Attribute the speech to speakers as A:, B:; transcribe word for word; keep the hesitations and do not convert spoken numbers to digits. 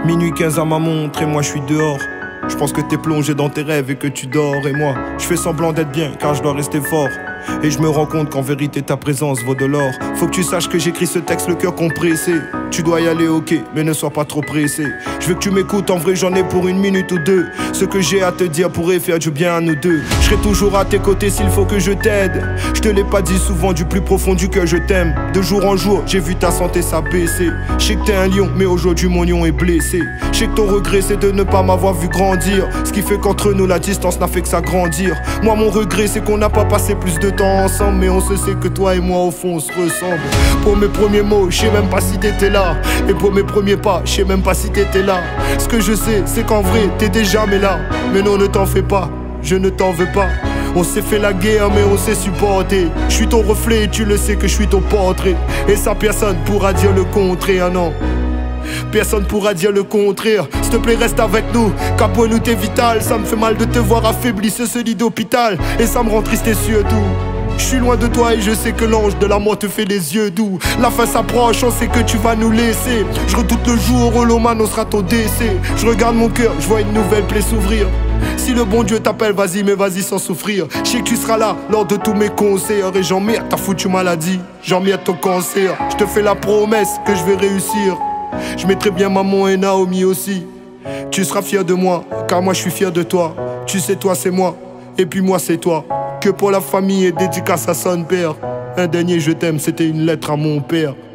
A: Minuit quinze à ma montre et moi je suis dehors. Je pense que t'es plongé dans tes rêves et que tu dors. Et moi, je fais semblant d'être bien car je dois rester fort. Et je me rends compte qu'en vérité ta présence vaut de l'or. Faut que tu saches que j'écris ce texte le cœur compressé. Tu dois y aller, ok, mais ne sois pas trop pressé. Je veux que tu m'écoutes, en vrai j'en ai pour une minute ou deux. Ce que j'ai à te dire pourrait faire du bien à nous deux. Je serai toujours à tes côtés s'il faut que je t'aide. Je te l'ai pas dit souvent, du plus profond du cœur je t'aime. De jour en jour, j'ai vu ta santé s'abaisser. Je sais que t'es un lion, mais aujourd'hui mon lion est blessé. Je sais que ton regret c'est de ne pas m'avoir vu grandir. Ce qui fait qu'entre nous la distance n'a fait que s'agrandir. Moi mon regret c'est qu'on n'a pas passé plus de temps ensemble. Mais on se sait que toi et moi au fond on se ressemble. Pour mes premiers mots, je sais même pas si t'étais là. Et pour mes premiers pas, je sais même pas si t'étais là. Ce que je sais, c'est qu'en vrai, t'étais jamais là. Mais non, ne t'en fais pas, je ne t'en veux pas. On s'est fait la guerre, mais on s'est supporté. Je suis ton reflet et tu le sais que je suis ton portrait. Et ça, personne pourra dire le contraire, non. Personne pourra dire le contraire. S'il te plaît reste avec nous, car pour nous t'es vital. Ça me fait mal de te voir affaibli sur ce lit d'hôpital. Et ça me rend triste et surtout je suis loin de toi et je sais que l'ange de la mort te fait les yeux doux. La fin s'approche, on sait que tu vas nous laisser. Je redoute le jour où l'homme sera ton décès. Je regarde mon cœur, je vois une nouvelle plaie s'ouvrir. Si le bon Dieu t'appelle, vas-y, mais vas-y sans souffrir. Je sais que tu seras là lors de tous mes concerts. Et j'emmerde ta foutue maladie, j'emmerde ton cancer. Je te fais la promesse que je vais réussir. Je mettrai bien maman et Naomi aussi. Tu seras fier de moi, car moi je suis fier de toi. Tu sais, toi c'est moi, et puis moi c'est toi. Que pour la famille et dédicace à son père. Un dernier je t'aime, c'était une lettre à mon père.